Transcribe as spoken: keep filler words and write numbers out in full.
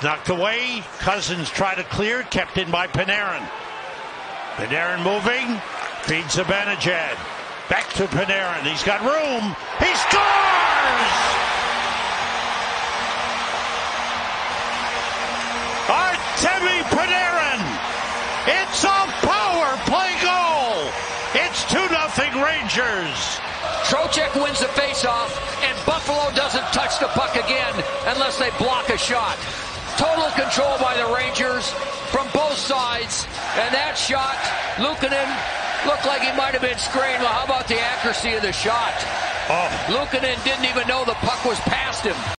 Knocked away. Cousins tried to clear, kept in by Panarin. Panarin moving, feeds Zibanejad. Back to Panarin. He's got room. He scores! Artemi Panarin. It's a power play goal. It's two nothing Rangers. Trocheck wins the faceoff, and Buffalo doesn't touch the puck again unless they block a shot. Total control by the Rangers from both sides, and that shot, Luukkonen looked like he might have been screened. Well, how about the accuracy of the shot? Oh. Luukkonen didn't even know the puck was past him.